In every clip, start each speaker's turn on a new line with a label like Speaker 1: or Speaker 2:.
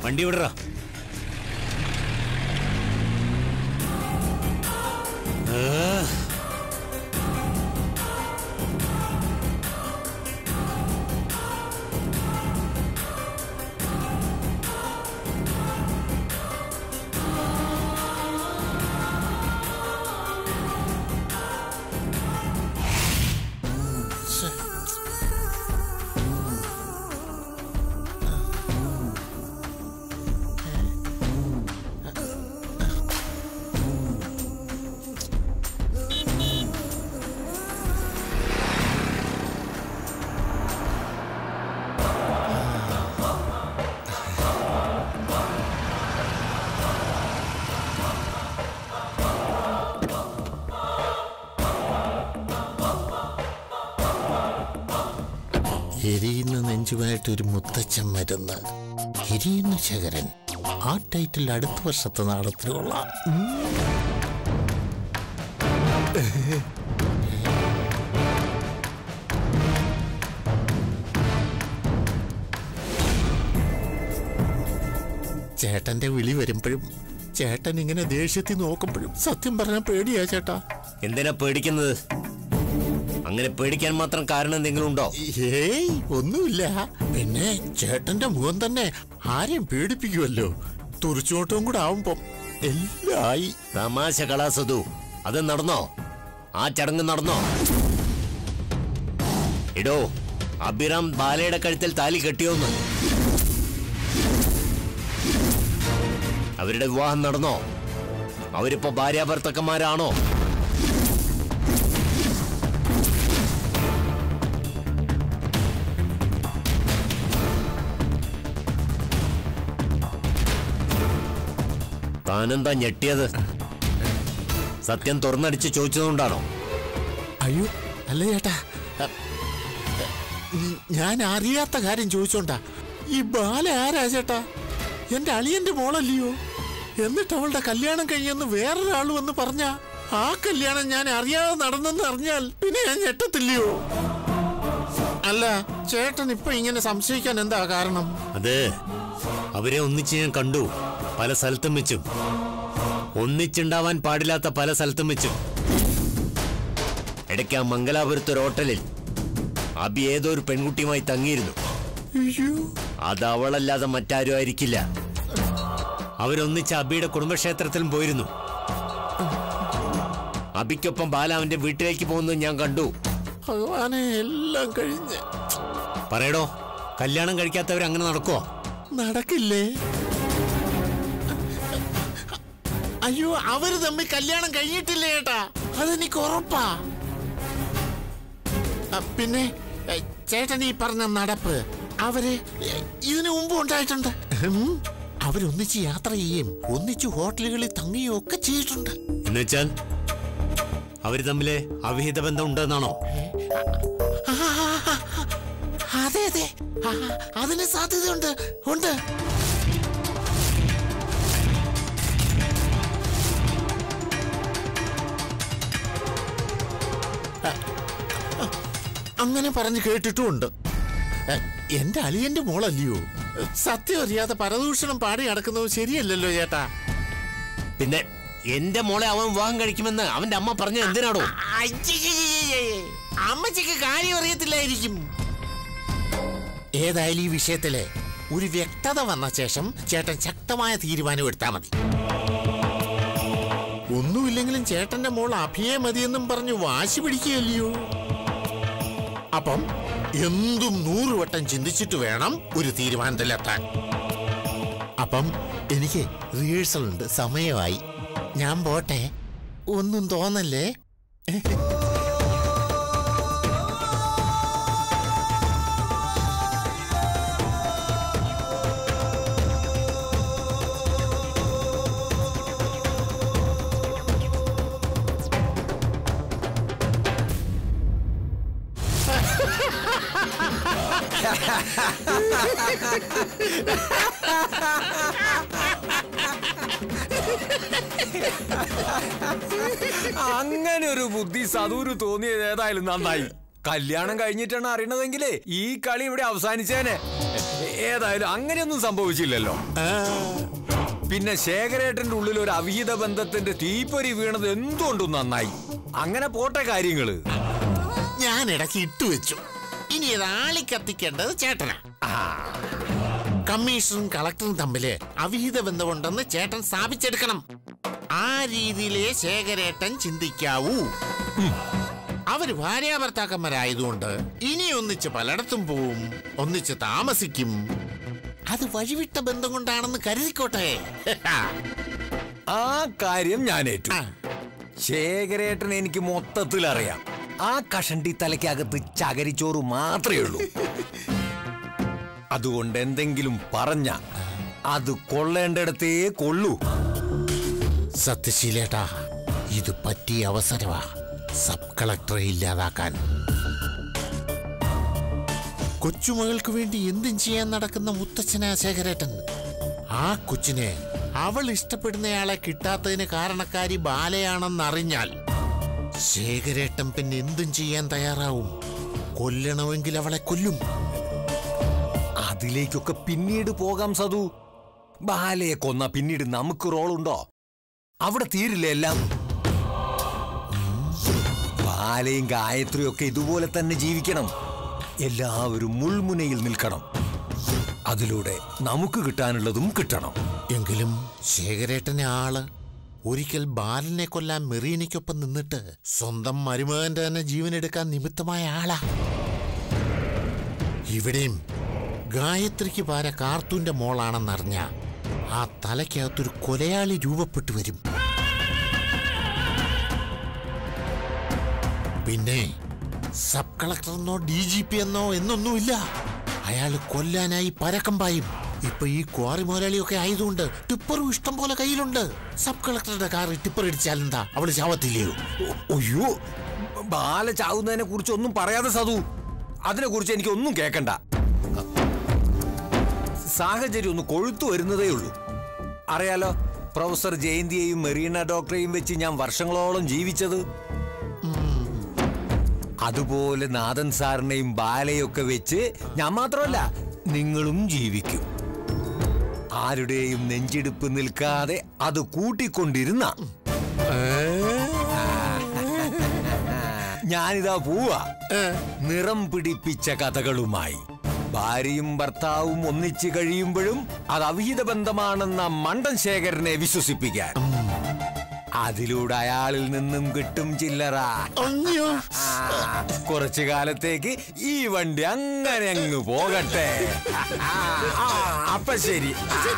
Speaker 1: വണ്ടി വിടറാ.
Speaker 2: എരിയുന്ന നെഞ്ചുമായിട്ടൊരു മുത്തച്ഛൻ മരുന്ന്, എരിയുന്ന ശേഖരൻ. ആ ടൈറ്റിൽ അടുത്ത വർഷത്തെ നാടകത്തിലുള്ള. ചേട്ടന്റെ വിളി വരുമ്പോഴും ചേട്ടൻ ഇങ്ങനെ ദേഷ്യത്തിൽ നോക്കുമ്പോഴും സത്യം പറഞ്ഞാൽ പേടിയാ ചേട്ടാ.
Speaker 1: എന്തിനാ പേടിക്കുന്നത്? അങ്ങനെ പേടിക്കാൻ മാത്രം കാരണം എന്തെങ്കിലും ഉണ്ടോ?
Speaker 2: ഏയ് ഒന്നുമില്ല. പിന്നെ ചേട്ടന്റെ മുഖം തന്നെ ആരെയും പേടിപ്പിക്കുമല്ലോ. തുറിച്ചോട്ടവും കൂടെ ആവുമ്പോ എല്ലായി.
Speaker 1: തമാശ കളാസതു. അത് നടന്നോ? ആ ചടങ്ങ് നടന്നോ? ഇടോ, അഭിറാം ബാലയുടെ കഴുത്തിൽ താലി കെട്ടിയോന്ന്? അവരുടെ വിവാഹം നടന്നോ? അവരിപ്പോ ഭാര്യാഭർത്തക്കന്മാരാണോ? താനെന്താ ഞെട്ടിയത്? സത്യം തുറന്നടിച്ച് ചോദിച്ചതുകൊണ്ടാണോ?
Speaker 2: അയ്യോ അല്ല ചേട്ടാ, ഞാൻ അറിയാത്ത കാര്യം ചോദിച്ചോണ്ടാ. ഈ ബാല ആരാ ചേട്ടാ? എന്റെ അളിയന്റെ മോളല്ലയോ? എന്നിട്ട് അവളുടെ കല്യാണം കഴിയുമെന്ന് വേറൊരാൾ വന്ന് പറഞ്ഞ ആ കല്യാണം ഞാൻ അറിയാതെ നടന്നെന്ന് അറിഞ്ഞാൽ പിന്നെ ഞാൻ ഞെട്ടത്തില്ലയോ? അല്ല ചേട്ടൻ ഇപ്പൊ ഇങ്ങനെ സംശയിക്കാൻ എന്താ കാരണം?
Speaker 1: അത് അവരെ ഒന്നിച്ച് ഞാൻ കണ്ടു, പല സ്ഥലത്തും വെച്ചും. ഒന്നിച്ചുണ്ടാവാൻ പാടില്ലാത്ത പല സ്ഥലത്തും വെച്ചും. ഇടയ്ക്ക് ആ മംഗലാപുരത്ത് ഒരു ഹോട്ടലിൽ അബി ഏതോ ഒരു പെൺകുട്ടിയുമായി തങ്ങിയിരുന്നു. അത് അവളല്ലാതെ മറ്റാരും ആയിരിക്കില്ല. അവരൊന്നിച്ച് അബിയുടെ കുടുംബക്ഷേത്രത്തിലും പോയിരുന്നു. അബിക്കൊപ്പം ബാല അവന്റെ വീട്ടിലേക്ക് പോകുന്നത് ഞാൻ കണ്ടു.
Speaker 2: ഭഗവാനെ, എല്ലാം കഴിഞ്ഞ്.
Speaker 1: പറയടോ, കല്യാണം കഴിക്കാത്തവരങ്ങനെ നടക്കുവോ?
Speaker 2: നടക്കില്ലേ? അയ്യോ, അവര് തമ്മിൽ കല്യാണം കഴിഞ്ഞിട്ടില്ലേ ചേട്ടാ? അതെനിക്ക് ഉറപ്പാ. പിന്നെ ചേട്ടൻ ഈ പറഞ്ഞ നടപ്പ് അവര് ഇതിനു മുമ്പ് ഉണ്ടായിട്ടുണ്ട്. അവരൊന്നിച്ച് യാത്ര ചെയ്യും, ഒന്നിച്ച് ഹോട്ടലുകളിൽ തങ്ങുകയും ഒക്കെ ചെയ്തിട്ടുണ്ട്.
Speaker 1: എന്നുവെച്ചാൽ അവര് തമ്മില് അവിഹിത ബന്ധം ഉണ്ടെന്നാണോ?
Speaker 2: അതെ അതെ, അതിന് സാധ്യതയുണ്ട്. ഉണ്ട്. അങ്ങനെ പറഞ്ഞു കേട്ടിട്ടുമുണ്ട്. എന്റെ അളിയന്റെ മോളല്ലയോ? സത്യം അറിയാതെ പരദൂഷണം പാടി നടക്കുന്നത് ശരിയല്ലല്ലോ ചേട്ടാ.
Speaker 1: പിന്നെ എന്റെ മോളെ അവൻ വിവാഹം കഴിക്കുമെന്ന് അവന്റെ അമ്മ പറഞ്ഞ എന്തിനാടോ?
Speaker 2: അമ്മച്ചിക്ക് കാര്യം അറിയത്തില്ലായിരിക്കും. ഏതായാലും ഈ വിഷയത്തില് ഒരു വ്യക്തത വന്ന ശേഷം ചേട്ടൻ ശക്തമായ തീരുമാനം എടുത്താൽ മതി. ഒന്നുമില്ലെങ്കിലും ചേട്ടന്റെ മോൾ അഭിയെ മതിയെന്നും പറഞ്ഞു വാശി പിടിക്കുകയല്ലയോ? അപ്പം എന്തും 100 വട്ടം ചിന്തിച്ചിട്ട് വേണം ഒരു തീരുമാനത്തിലെത്താൻ. അപ്പം എനിക്ക് റിഹേഴ്സൽ ഉണ്ട്, സമയമായി. ഞാൻ പോട്ടെ, ഒന്നും തോന്നല്ലേ?
Speaker 3: അങ്ങനെ ഒരു ബുദ്ധി സദൂര് തോന്നിയത് ഏതായാലും നന്നായി. കല്യാണം കഴിഞ്ഞിട്ടാണ് അറിയണതെങ്കിലേ ഈ കളി ഇവിടെ അവസാനിച്ചേനെ. ഏതായാലും അങ്ങനെയൊന്നും സംഭവിച്ചില്ലല്ലോ. പിന്നെ ശേഖരേട്ടന്റെ ഉള്ളിൽ ഒരു അവിഹിത ബന്ധത്തിന്റെ തീപ്പൊരി വീണത് എന്തുകൊണ്ടും നന്നായി. അങ്ങനെ പോട്ടെ കാര്യങ്ങള്.
Speaker 2: ഞാൻ ഇടയ്ക്ക് ഇട്ടുവെച്ചു. ഇനി ആളി കത്തിക്കേണ്ടത് ചേട്ടനാ. കമ്മീഷണറും കളക്ടറും തമ്മില് അവിഹിത ബന്ധമുണ്ടെന്ന് ചേട്ടൻ സ്ഥാപിച്ചെടുക്കണം. ആ രീതിയിലേ ശേഖരേട്ടൻ ചിന്തിക്കാവൂ. അവര് ഭാര്യാഭർത്താക്കന്മാരായതുകൊണ്ട് ഇനി ഒന്നിച്ച് പലയിടത്തും പോവും, ഒന്നിച്ച് താമസിക്കും. അത് വഴിവിട്ട ബന്ധം കൊണ്ടാണെന്ന് കരുതിക്കോട്ടെ.
Speaker 3: ആ കാര്യം ഞാൻ ഏറ്റു. ശേഖരേട്ടൻ എനിക്ക് മൊത്തത്തിൽ അറിയാം. ആ കഷണ്ടി തലയ്ക്കകത്ത് ചകരിച്ചോറ് മാത്രമേ ഉള്ളൂ. അതുകൊണ്ട് എന്തെങ്കിലും പറഞ്ഞ അത് കൊള്ളേണ്ടിടത്തേ കൊള്ളൂ.
Speaker 2: സത്യശീലേട്ടാ, ഇത് പറ്റിയ അവസരമാ സബ് കളക്ടറെ ഇല്ലാതാക്കാൻ. കൊച്ചുമകൾക്ക് വേണ്ടി എന്തും ചെയ്യാൻ നടക്കുന്ന മുത്തച്ഛനാ ശേഖരേട്ടൻ. ആ കൊച്ചിനെ അവൾ ഇഷ്ടപ്പെടുന്നയാളെ കിട്ടാത്തതിന് കാരണക്കാരി ബാലയാണെന്നറിഞ്ഞാൽ ശേഖരേട്ടൻ പിന്നെ എന്തും ചെയ്യാൻ തയ്യാറാവും. കൊല്ലണമെങ്കിൽ അവളെ കൊല്ലും.
Speaker 3: അതിലേക്കൊക്കെ പിന്നീട് പോകാം സതു. ബാലയെ കൊന്ന പിന്നീട് നമുക്ക് റോളുണ്ടോ? അവിടെ തീരില്ലേ എല്ലാം? ബാലയും ഗായത്രിയും ഒക്കെ ഇതുപോലെ തന്നെ ജീവിക്കണം. എല്ലാവരും മുൾമുനയിൽ നിൽക്കണം. അതിലൂടെ നമുക്ക് കിട്ടാനുള്ളതും കിട്ടണം.
Speaker 2: എങ്കിലും ശേഖരേട്ടനെ ആള് ഒരിക്കൽ ബാലനെ കൊല്ലാൻ മെറീനയ്ക്കൊപ്പം നിന്നിട്ട് സ്വന്തം മരുമകന്റെ തന്നെ ജീവനെടുക്കാൻ നിമിത്തമായ ആളാ. ഇവിടെയും ഗായത്രിക്ക് പാര കാർത്തൂന്റെ മോളാണെന്നറിഞ്ഞ ആ തലയ്ക്കകത്തൊരു കൊലയാളി രൂപപ്പെട്ടു വരും. പിന്നെ സബ് കളക്ടർ എന്നോ DGP എന്നോ എന്നൊന്നുമില്ല. അയാള് കൊല്ലാനായി പരക്കം പായും. ഇപ്പൊ ഈ ക്വാറി മുതലാളിയൊക്കെ ആയതുകൊണ്ട് ടിപ്പറും ഇഷ്ടം പോലെ കയ്യിലുണ്ട്. സബ് കളക്ടറുടെ കാറിൽ ടിപ്പർ ഇടിച്ചാലെന്താ, അവള് ചാവത്തില്ലയോ?
Speaker 3: അയ്യോ, ബാല ചാവുന്നതിനെ കുറിച്ച് ഒന്നും പറയാതെ സതു. അതിനെ കുറിച്ച് എനിക്കൊന്നും കേൾക്കണ്ട. സാഹചര്യം ഒന്ന് കൊഴുത്തു വരുന്നതേ ഉള്ളൂ. അറിയാലോ, പ്രൊഫസർ ജയന്തിയെയും മെറീന ഡോക്ടറെയും വെച്ച് ഞാൻ വർഷങ്ങളോളം ജീവിച്ചത്. അതുപോലെ നാഥൻ സാറിനെയും ബാലയൊക്കെ വെച്ച് ഞാൻ മാത്രമല്ല നിങ്ങളും ജീവിക്കും. ആരുടെയും നെഞ്ചിടിപ്പ് നിൽക്കാതെ അത് കൂട്ടിക്കൊണ്ടിരുന്ന ഞാനിതാ പോവാ നിറം പിടിപ്പിച്ച കഥകളുമായി. ഭാര്യയും ഭർത്താവും ഒന്നിച്ചു കഴിയുമ്പോഴും അത് അവിഹിത ബന്ധമാണെന്ന മണ്ടൻ ശേഖരനെ വിശ്വസിപ്പിക്കാൻ. അതിലൂടെ അയാളിൽ നിന്നും കിട്ടും ചില്ലറ. കുറച്ചു കാലത്തേക്ക് ഈ വണ്ടി അങ്ങനെ അങ്ങ് പോകട്ടെ. അപ്പൊ ശരി.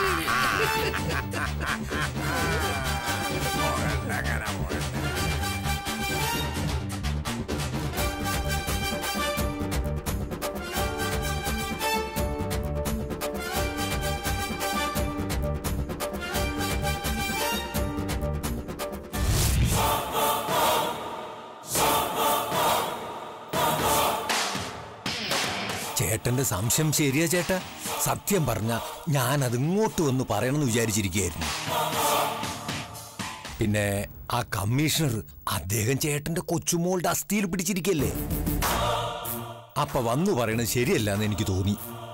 Speaker 3: ചേട്ടന്റെ സംശയം ശരിയാ ചേട്ടാ. സത്യം പറഞ്ഞ ഞാൻ അതിങ്ങോട്ട് വന്ന് പറയണമെന്ന് വിചാരിച്ചിരിക്കുകയായിരുന്നു. പിന്നെ ആ കമ്മീഷണർ, അദ്ദേഹം ചേട്ടന്റെ കൊച്ചുമോളുടെ അസ്ഥിയിൽ പിടിച്ചിരിക്കല്ലേ. അപ്പൊ വന്നു പറയണത് ശരിയല്ല എന്ന് എനിക്ക് തോന്നി.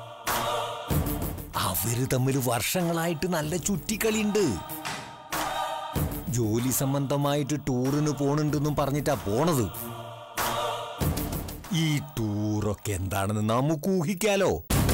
Speaker 3: അവര് തമ്മിൽ വർഷങ്ങളായിട്ട് നല്ല ചുറ്റിക്കളിയുണ്ട്. ജോലി സംബന്ധമായിട്ട് ടൂറിന് പോണുണ്ടെന്നും പറഞ്ഞിട്ടാ പോണത്. ഈ ടൂറൊക്കെ എന്താണെന്ന് നമുക്ക് ഊഹിക്കാലോ.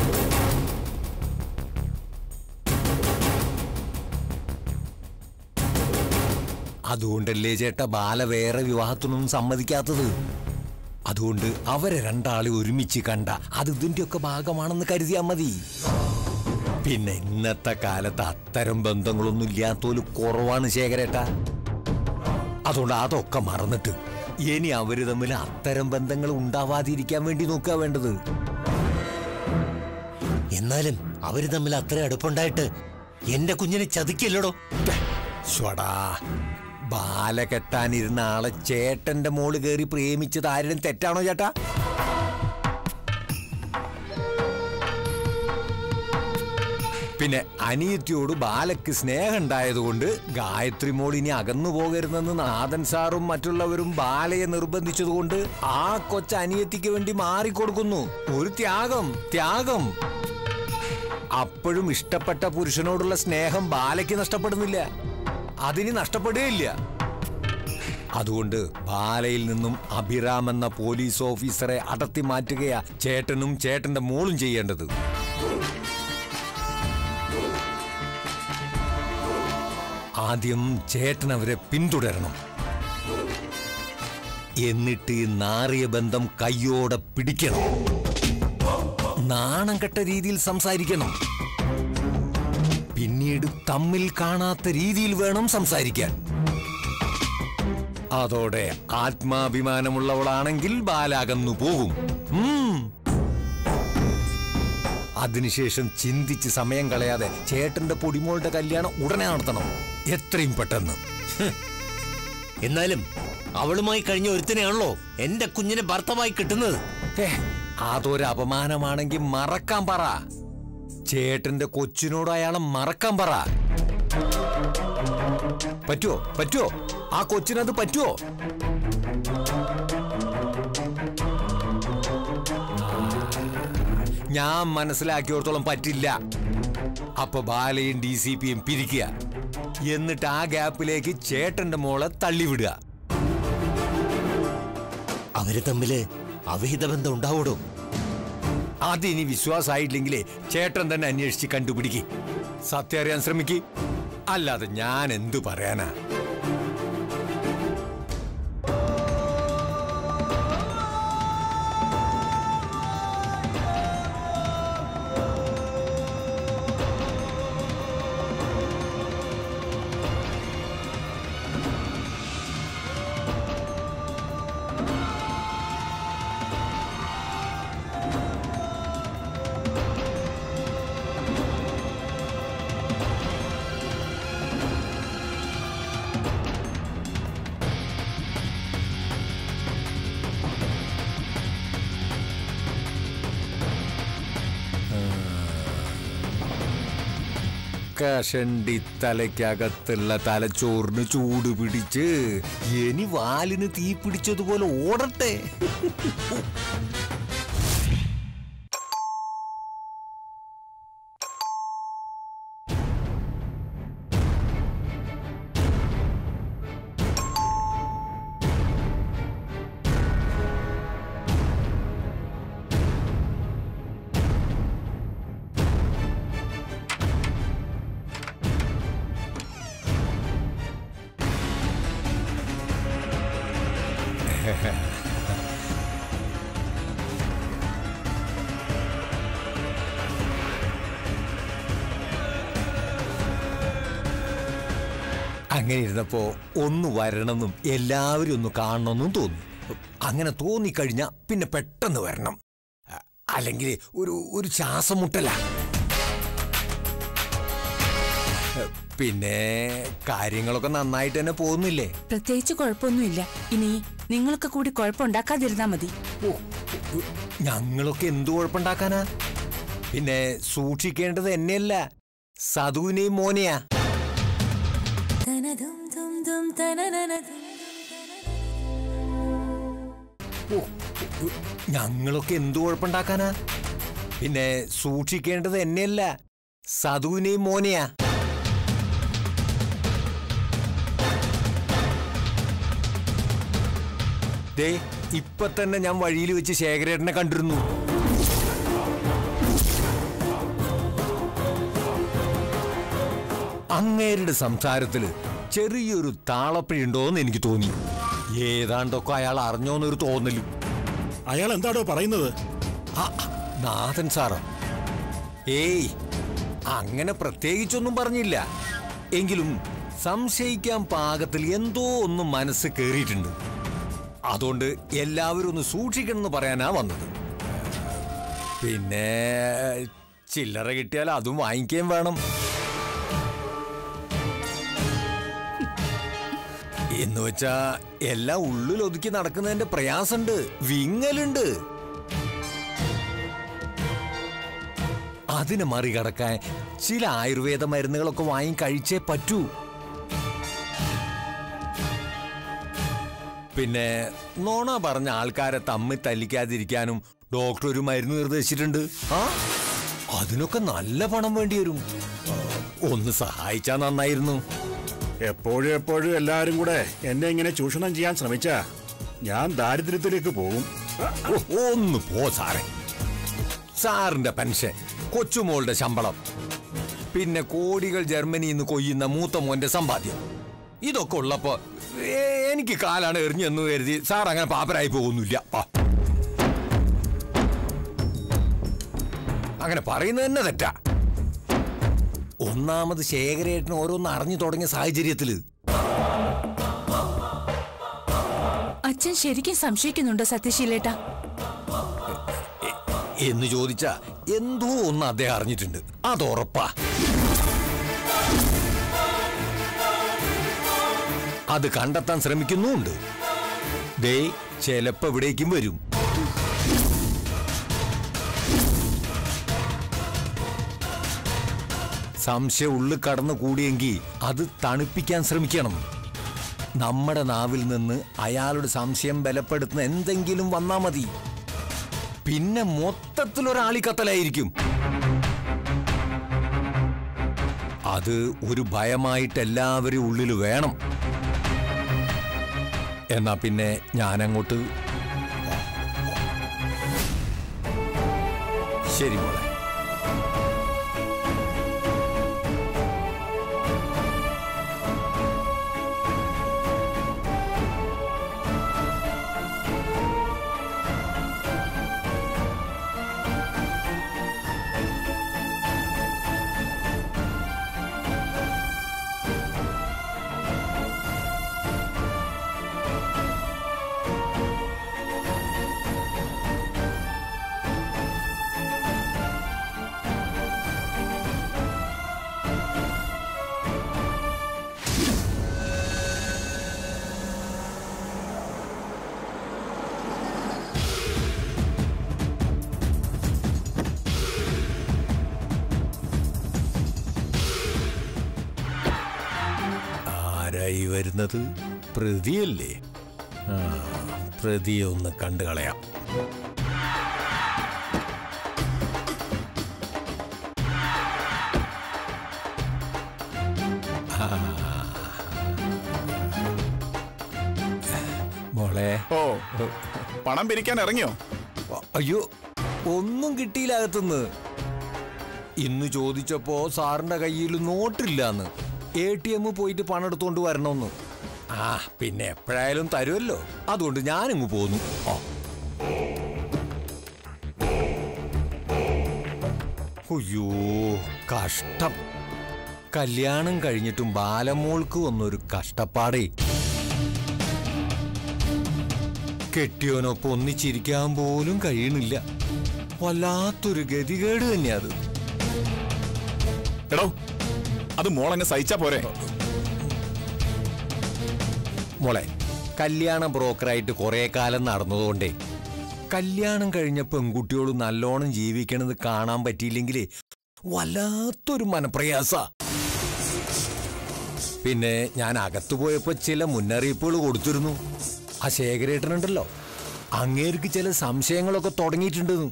Speaker 3: അതുകൊണ്ടല്ലേ ചേട്ടാ ബാല വേറെ വിവാഹത്തിനൊന്നും സമ്മതിക്കാത്തത്. അതുകൊണ്ട് അവരെ രണ്ടാളെ ഒരുമിച്ച് കണ്ട അത് ഇതിന്റെയൊക്കെ ഭാഗമാണെന്ന് കരുതിയാൽ മതി. പിന്നെ ഇന്നത്തെ കാലത്ത് അത്തരം ബന്ധങ്ങളൊന്നും ഇല്ലാത്തോല് കുറവാണ് ശേഖരേട്ടാ. അതുകൊണ്ട് അതൊക്കെ മറന്നിട്ട് ഇനി അവര് തമ്മിൽ അത്തരം ബന്ധങ്ങൾ ഉണ്ടാവാതിരിക്കാൻ വേണ്ടി നോക്കുക വേണ്ടത്.
Speaker 1: എന്നാലും അവര് തമ്മിൽ അത്ര അടുപ്പുണ്ടായിട്ട് എന്റെ കുഞ്ഞിനെ ചതിക്കില്ലടോ.
Speaker 3: ശ്വടാ, ബാല കെട്ടാനിരുന്ന ആളെ ചേട്ടന്റെ മോള് കയറി പ്രേമിച്ചത് ആരും തെറ്റാണോ ചേട്ടാ? പിന്നെ അനിയത്തിയോട് ബാലയ്ക്ക് സ്നേഹം ഉണ്ടായതുകൊണ്ട് ഗായത്രി മോൾ ഇനി അകന്നു പോകരുതെന്ന് നാഥൻ സാറും മറ്റുള്ളവരും ബാലയെ നിർബന്ധിച്ചതുകൊണ്ട് ആ കൊച്ച അനിയത്തിക്ക് വേണ്ടി മാറിക്കൊടുക്കുന്നു. ഒരു ത്യാഗം. അപ്പോഴും ഇഷ്ടപ്പെട്ട പുരുഷനോടുള്ള സ്നേഹം ബാലയ്ക്ക് നഷ്ടപ്പെടുന്നില്ല, അതിന് നഷ്ടപ്പെടുകയില്ല. അതുകൊണ്ട് ബാലയിൽ നിന്നും അഭിറാം എന്ന പോലീസ് ഓഫീസറെ അടർത്തി മാറ്റുകയാ ചേട്ടനും ചേട്ടന്റെ മോളും ചെയ്യേണ്ടത്. ആദ്യം ചേട്ടൻ അവരെ പിന്തുടരണം. എന്നിട്ട് നാറിയ ബന്ധം കയ്യോടെ പിടിക്കണം. നാണം കെട്ട രീതിയിൽ സംസാരിക്കണം. പിന്നീട് തമ്മിൽ കാണാത്ത രീതിയിൽ വേണം സംസാരിക്കാൻ. അതോടെ ആത്മാഭിമാനമുള്ളവളാണെങ്കിൽ ബാലാകന്നു പോകും. അതിനുശേഷം ചിന്തിച്ച് സമയം കളയാതെ ചേട്ടന്റെ പൊടിമോളുടെ കല്യാണം ഉടനെ നടത്തണം, എത്രയും പെട്ടെന്ന്.
Speaker 1: എന്നാലും അവളുമായി കഴിഞ്ഞ ഒരുത്തനെയാണല്ലോ എന്റെ കുഞ്ഞിനെ ഭർത്താവായി കിട്ടുന്നത്.
Speaker 3: അതൊരു അപമാനമാണെങ്കിൽ മറക്കാൻ പറ. ചേട്ടന്റെ കൊച്ചിനോട് അയാളെ മറക്കാൻ പറ. പറ്റുമോ? ആ കൊച്ചിനത് പറ്റുമോ? ഞാൻ മനസ്സിലാക്കിയോടത്തോളം പറ്റില്ല. അപ്പൊ ബാലയും DCPയും പിരിക്കുക. എന്നിട്ട് ആ ഗ്യാപ്പിലേക്ക് ചേട്ടന്റെ മോളെ തള്ളിവിടുക.
Speaker 1: അവര് തമ്മില് അവിഹിത ബന്ധം ഉണ്ടാവൂടോ?
Speaker 3: അതിനി വിശ്വാസമായില്ലെങ്കിലേ ചേട്ടൻ തന്നെ അന്വേഷിച്ച് കണ്ടുപിടിക്ക്. സത്യം അറിയാൻ ശ്രമിക്ക്. അല്ലാതെ ഞാൻ എന്തു പറയാനാ? കഷണ്ടി തലയ്ക്കകത്തുള്ള തലച്ചോറിന് ചൂട് പിടിച്ച് ഇനി വാലിന് തീ പിടിച്ചതുപോലെ ഓടട്ടെ. അങ്ങനെ ഇരുന്നപ്പോ ഒന്ന് വരണമെന്നും എല്ലാവരും ഒന്ന് കാണണമെന്നും തോന്നി. അങ്ങനെ തോന്നിക്കഴിഞ്ഞാ പിന്നെ പെട്ടെന്ന് വരണം, അല്ലെങ്കിൽ ഒരു ശ്വാസം മുട്ടല. പിന്നെ കാര്യങ്ങളൊക്കെ നന്നായിട്ട് തന്നെ പോകുന്നില്ലേ?
Speaker 4: പ്രത്യേകിച്ച് കുഴപ്പമൊന്നുമില്ല. ഇനി നിങ്ങളൊക്കെ കൂടി കുഴപ്പമുണ്ടാക്കാതിരുന്നാ മതി.
Speaker 3: ഞങ്ങളൊക്കെ എന്ത് കുഴപ്പമുണ്ടാക്കാനാ? പിന്നെ സൂക്ഷിക്കേണ്ടത് എന്നെയല്ല, സതുവിനെയും മോനെയാ. ഞങ്ങളൊക്കെ എന്ത് കുഴപ്പമുണ്ടാക്കാനാ? പിന്നെ സൂക്ഷിക്കേണ്ടത് എന്നെയല്ല, സതുവിനെയും മോനെയാ. ദേ ഇപ്പൊ തന്നെ ഞാൻ വഴിയിൽ വെച്ച് ശേഖരേട്ടനെ കണ്ടിരുന്നു. അങ്ങേരുടെ സംസാരത്തില് ചെറിയൊരു താളപ്പിഴുണ്ടോന്ന് എനിക്ക് തോന്നി. ഏതാണ്ടൊക്കെ അയാൾ അറിഞ്ഞോന്നൊരു തോന്നലും.
Speaker 2: അയാൾ എന്താണോ പറയുന്നത്?
Speaker 3: നാഥൻ സാറ് ഏയ് അങ്ങനെ പ്രത്യേകിച്ചൊന്നും പറഞ്ഞില്ല. എങ്കിലും സംശയിക്കാൻ പാകത്തിൽ എന്തോ ഒന്നും മനസ്സ് കേറിയിട്ടുണ്ട്. അതുകൊണ്ട് എല്ലാവരും ഒന്ന് സൂക്ഷിക്കണമെന്ന് പറയാനാ വന്നത്. പിന്നെ ചില്ലറ കിട്ടിയാൽ അതും വാങ്ങിക്കുകയും വേണം. എന്ന് വെച്ചാ എല്ലാം ഉള്ളിൽ ഒതുക്കി നടക്കുന്നതിന്റെ പ്രയാസമുണ്ട്, വിങ്ങലുണ്ട്. അതിനെ മറികടക്കാൻ ചില ആയുർവേദ മരുന്നുകളൊക്കെ വാങ്ങി കഴിച്ചേ പറ്റൂ. പിന്നെ നോണ പറഞ്ഞ ആൾക്കാരെ തമ്മിൽ തല്ലിക്കാതിരിക്കാനും ഡോക്ടർ ഒരു മരുന്ന് നിർദ്ദേശിച്ചിട്ടുണ്ട്. അതിനൊക്കെ നല്ല പണം വേണ്ടി വരും. ഒന്ന് സഹായിച്ചാ നന്നായിരുന്നു.
Speaker 5: എപ്പോഴും എല്ലാരും കൂടെ എന്നെ ഇങ്ങനെ ചൂഷണം ചെയ്യാൻ ശ്രമിച്ചാ ഞാൻ ദാരിദ്ര്യത്തിലേക്ക് പോകും.
Speaker 3: ഒന്ന് പോ സാറേ. സാറിന്റെ പെൻഷൻ, കൊച്ചുമോളുടെ ശമ്പളം, പിന്നെ കോടികൾ ജർമ്മനിയിൽ നിന്ന് കൊയ്യുന്ന മൂത്ത മോന്റെ സമ്പാദ്യം, ഇതൊക്കെ ഉള്ളപ്പോ എനിക്ക് കാലാണ് എറിഞ്ഞെന്ന് കരുതി സാർ അങ്ങനെ പാപ്പരായി പോകുന്നില്ല. അങ്ങനെ പറയുന്നത് തന്നെ തെറ്റാ. ഒന്നാമത് ശേഖരേട്ടന് ഓരോന്ന് അറിഞ്ഞു തുടങ്ങിയ സാഹചര്യത്തില്
Speaker 4: അച്ഛൻ ശരിക്കും സംശയിക്കുന്നുണ്ടോ സത്യശീലേട്ടാ?
Speaker 3: എന്ന് ചോദിച്ചാ എന്തോ ഒന്ന് അദ്ദേഹം അറിഞ്ഞിട്ടുണ്ട്, അതുറപ്പാ. അത് കണ്ടെത്താൻ ശ്രമിക്കുന്നുണ്ട്. ദേ ചിലപ്പോ ഇവിടേക്കും വരും. സംശയം ഉള്ളിൽ കടന്നു കൂടിയെങ്കിൽ അത് തണുപ്പിക്കാൻ ശ്രമിക്കണം. നമ്മുടെ നാവിൽ നിന്ന് അയാളുടെ സംശയം ബലപ്പെടുത്തുന്ന എന്തെങ്കിലും വന്നാ മതി. പിന്നെ മൊത്തത്തിലൊരാളിക്കത്തലായിരിക്കും. അത് ഒരു ഭയമായിട്ട് എല്ലാവരും ഉള്ളിൽ വേണം. എന്നാ പിന്നെ ഞാനങ്ങോട്ട്. ശരി മോളെ. ആരായി വരുന്നത്? പ്രതിയല്ലേ? പ്രതിയെ ഒന്ന് കണ്ടു കളയാം. മോളെ.
Speaker 5: ഓ, പണം പിരിക്കാൻ ഇറങ്ങിയോ?
Speaker 3: അയ്യോ, ഒന്നും കിട്ടിയില്ല അകത്തുനിന്ന്. ഇന്ന് ചോദിച്ചപ്പോ സാറിന്റെ കയ്യിൽ നോട്ടില്ലാന്ന്. ATM പോയിട്ട് പണം എടുത്തോണ്ട് വരണമെന്ന്. പിന്നെ എപ്പോഴായാലും തരുമല്ലോ, അതുകൊണ്ട് ഞാനിങ്ങ് പോന്നു. അയ്യോ കഷ്ടം. കല്യാണം കഴിഞ്ഞിട്ടും ബാലമോൾക്ക് വന്നൊരു കഷ്ടപ്പാടേ. കെട്ടിയോനൊപ്പം ഒന്നിച്ചിരിക്കാൻ പോലും കഴിയണില്ല. വല്ലാത്തൊരു ഗതികേട് തന്നെയാ അത്.
Speaker 5: എടോ, അത് മോളെന്നെ സഹിച്ചാ പോരെ?
Speaker 3: മോളെ, കല്യാണ ബ്രോക്കറായിട്ട് കുറെ കാലം നടന്നതുകൊണ്ടേ കല്യാണം കഴിഞ്ഞ പെൺകുട്ടിയോട് നല്ലോണം ജീവിക്കണത് കാണാൻ പറ്റിയില്ലെങ്കിലേ വല്ലാത്തൊരു മനപ്രയാസ. പിന്നെ ഞാൻ അകത്തു പോയപ്പോ ചില മുന്നറിയിപ്പുകൾ കൊടുത്തിരുന്നു. ആ ശേഖരേട്ടനുണ്ടല്ലോ, അങ്ങേർക്ക് ചില സംശയങ്ങളൊക്കെ തുടങ്ങിയിട്ടുണ്ടെന്ന്.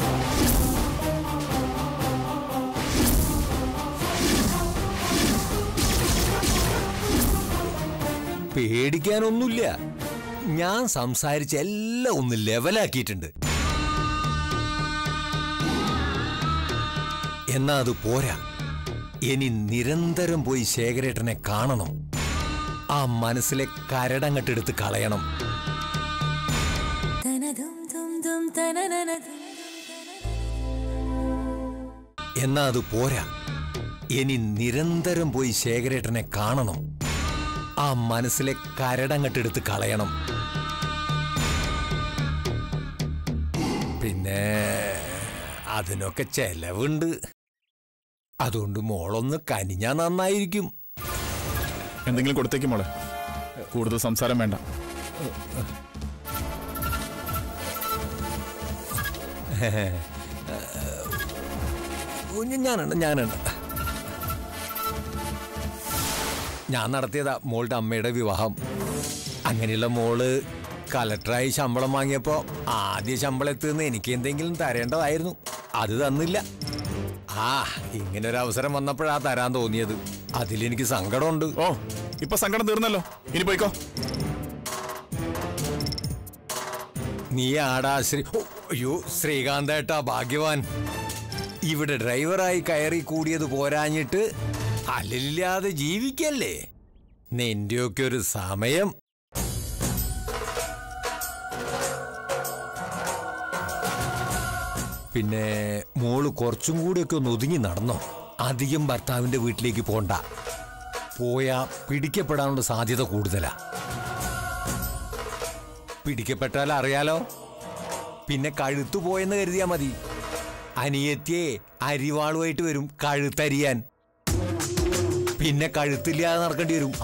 Speaker 3: പേടിക്കാനൊന്നുമില്ല. ഞാൻ സംസാരിച്ച എല്ലാം ഒന്ന് ലെവലാക്കിയിട്ടുണ്ട്. എന്നാ അത് പോരാ, ഇനി നിരന്തരം പോയി ശേഖരേട്ടനെ കാണണം. ആ മനസ്സിലെ കരടങ്ങട്ടെടുത്ത് കളയണം. എന്നാ അത് പോരാ, ഇനി നിരന്തരം പോയി ശേഖരേട്ടനെ കാണണം. ആ മനസ്സിലെ കരടങ്ങട്ടെടുത്ത് കളയണം. പിന്നെ അതിനൊക്കെ ചെലവുണ്ട്. അതുകൊണ്ട് മോളൊന്ന് കനിഞ്ഞാ നന്നായിരിക്കും.
Speaker 5: എന്തെങ്കിലും കൊടുത്തേക്ക് മോളെ, കൂടുതൽ സംസാരം വേണ്ട.
Speaker 3: ഞാനുണ്ട്. ഞാൻ നടത്തിയതാ മോളുടെ അമ്മയുടെ വിവാഹം. അങ്ങനെയുള്ള മോള് കലക്ടറായി ശമ്പളം വാങ്ങിയപ്പോ ആദ്യ ശമ്പളം എത്തുന്ന എനിക്ക് എന്തെങ്കിലും തരേണ്ടതായിരുന്നു. അത് തന്നില്ല. ഇങ്ങനൊരു അവസരം വന്നപ്പോഴാ തരാൻ തോന്നിയത്. അതിലെനിക്ക് സങ്കടമുണ്ട്.
Speaker 6: ഓ, ഇപ്പൊ സങ്കടം തീർന്നല്ലോ, ഇനി പോയിക്കോ.
Speaker 3: നീ ആടാ അയ്യോ ശ്രീകാന്തേട്ടാ, ഭാഗ്യവാൻ. ഇവിടെ ഡ്രൈവറായി കയറി കൂടിയത് പോരാഞ്ഞിട്ട് അല്ലില്ലാതെ ജീവിക്കല്ലേ. നിന്റെയൊക്കെ ഒരു സമയം. പിന്നെ മോള് കുറച്ചും കൂടിയൊക്കെ ഒന്ന് ഒതുങ്ങി നടന്നോ. അധികം ഭർത്താവിന്റെ വീട്ടിലേക്ക് പോണ്ട. പോയാ പിടിക്കപ്പെടാനുള്ള സാധ്യത കൂടുതലാ. പിടിക്കപ്പെട്ടാൽ അറിയാലോ, പിന്നെ കഴുത്തു പോയെന്ന് കരുതിയാ മതി. അനിയത്തിയെ അരിവാളുമായിട്ട് വരും കഴുത്തരിയാൻ. പിന്നെ കഴുത്തില്ലാതെ നടക്കേണ്ടി വരും.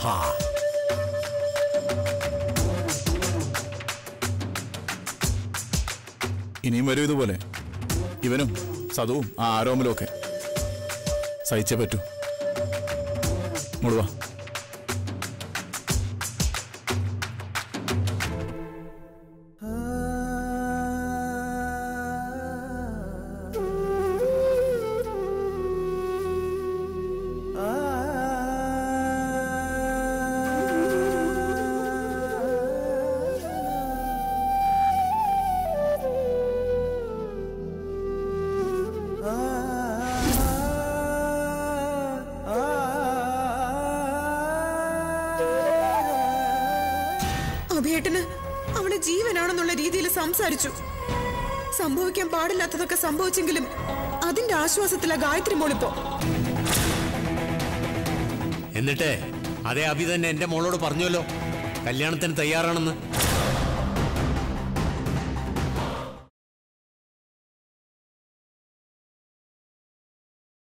Speaker 6: ഇനിയും വരും ഇതുപോലെ. ഇവനും സതുവും ആ ആരോമലും ഒക്കെ സഹിച്ചേ പറ്റൂ. മുഴുവ
Speaker 7: അഭിയേട്ടന് അവളെ ജീവനാണെന്നുള്ള രീതിയിൽ സംസാരിച്ചു. സംഭവിക്കാൻ പാടില്ലാത്തതൊക്കെ സംഭവിച്ചെങ്കിലും അതിന്റെ ആശ്വാസത്തിലാ ഗായത്രി മോളിപ്പോ.
Speaker 1: എന്നിട്ട് അതേ അഭി തന്നെ എന്റെ മോളോട് പറഞ്ഞല്ലോ കല്യാണത്തിന് തയ്യാറാണെന്ന്.